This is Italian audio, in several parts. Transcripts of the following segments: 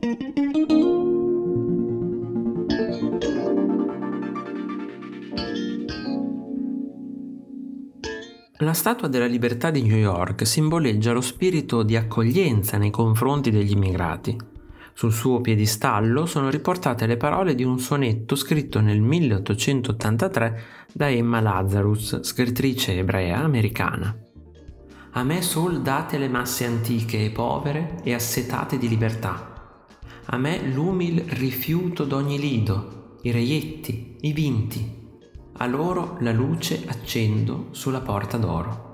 La Statua della Libertà di New York simboleggia lo spirito di accoglienza nei confronti degli immigrati. Sul suo piedistallo sono riportate le parole di un sonetto scritto nel 1883 da Emma Lazarus, scrittrice ebrea americana. A me sol date le masse antiche e povere e assetate di libertà. A me l'umil rifiuto d'ogni lido, i reietti, i vinti. A loro la luce accendo sulla porta d'oro.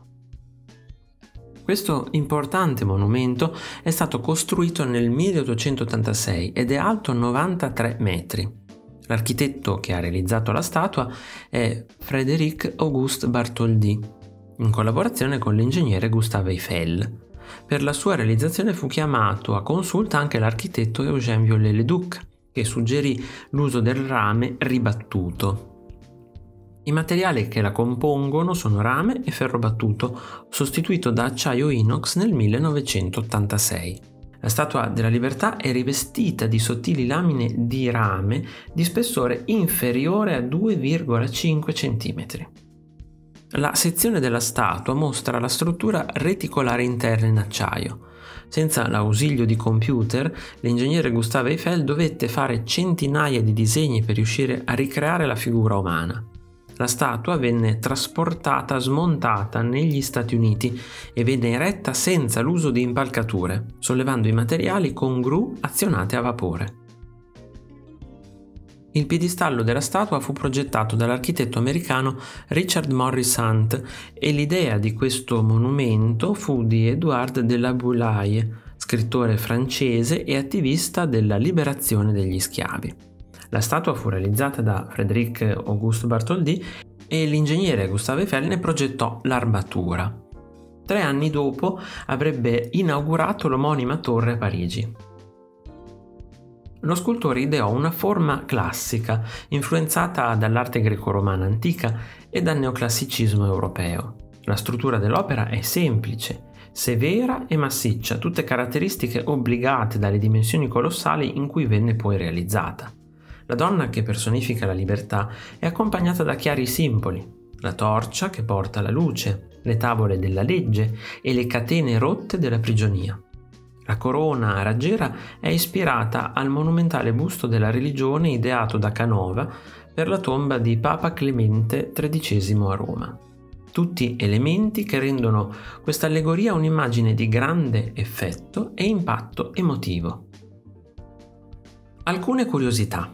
Questo importante monumento è stato costruito nel 1886 ed è alto 93 metri. L'architetto che ha realizzato la statua è Frédéric Auguste Bartholdi, in collaborazione con l'ingegnere Gustave Eiffel. Per la sua realizzazione fu chiamato a consulta anche l'architetto Eugène Viollet-le-Duc, che suggerì l'uso del rame ribattuto. I materiali che la compongono sono rame e ferro battuto, sostituito da acciaio inox nel 1986. La Statua della Libertà è rivestita di sottili lamine di rame di spessore inferiore a 2,5 cm. La sezione della statua mostra la struttura reticolare interna in acciaio. Senza l'ausilio di computer, l'ingegnere Gustave Eiffel dovette fare centinaia di disegni per riuscire a ricreare la figura umana. La statua venne trasportata smontata negli Stati Uniti e venne eretta senza l'uso di impalcature, sollevando i materiali con gru azionate a vapore. Il piedistallo della statua fu progettato dall'architetto americano Richard Morris Hunt e l'idea di questo monumento fu di Édouard de la Boulaye, scrittore francese e attivista della liberazione degli schiavi. La statua fu realizzata da Frédéric Auguste Bartholdi e l'ingegnere Gustave Eiffel ne progettò l'armatura. 3 anni dopo avrebbe inaugurato l'omonima torre a Parigi. Lo scultore ideò una forma classica, influenzata dall'arte greco-romana antica e dal neoclassicismo europeo. La struttura dell'opera è semplice, severa e massiccia, tutte caratteristiche obbligate dalle dimensioni colossali in cui venne poi realizzata. La donna che personifica la libertà è accompagnata da chiari simboli: la torcia che porta la luce, le tavole della legge e le catene rotte della prigionia. La corona a raggiera è ispirata al monumentale busto della religione ideato da Canova per la tomba di Papa Clemente XIII a Roma. Tutti elementi che rendono questa allegoria un'immagine di grande effetto e impatto emotivo. Alcune curiosità.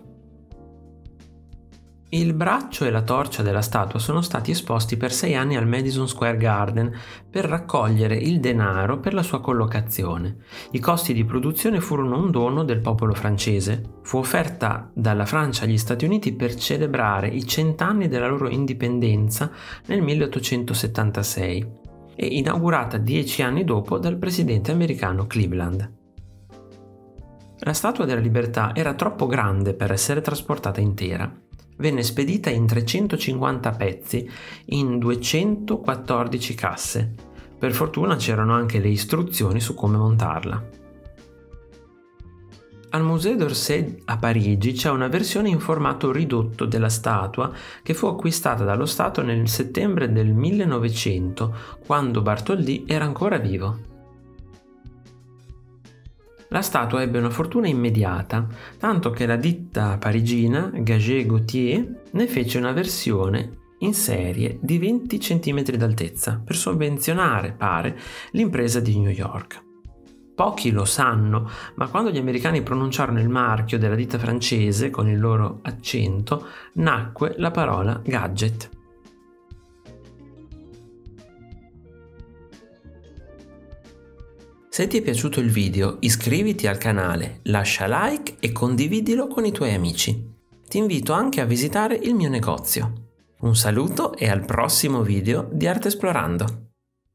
Il braccio e la torcia della statua sono stati esposti per 6 anni al Madison Square Garden per raccogliere il denaro per la sua collocazione. I costi di produzione furono un dono del popolo francese. Fu offerta dalla Francia agli Stati Uniti per celebrare i 100 anni della loro indipendenza nel 1876 e inaugurata 10 anni dopo dal presidente americano Cleveland. La Statua della Libertà era troppo grande per essere trasportata intera. Venne spedita in 350 pezzi in 214 casse. Per fortuna c'erano anche le istruzioni su come montarla. Al Musée d'Orsay a Parigi c'è una versione in formato ridotto della statua che fu acquistata dallo Stato nel settembre del 1900, quando Bartholdi era ancora vivo. La statua ebbe una fortuna immediata, tanto che la ditta parigina Gagé Gauthier ne fece una versione in serie di 20 cm d'altezza per sovvenzionare, pare, l'impresa di New York. Pochi lo sanno, ma quando gli americani pronunciarono il marchio della ditta francese con il loro accento, nacque la parola gadget. Se ti è piaciuto il video, iscriviti al canale, lascia like e condividilo con i tuoi amici. Ti invito anche a visitare il mio negozio. Un saluto e al prossimo video di Arte Esplorando!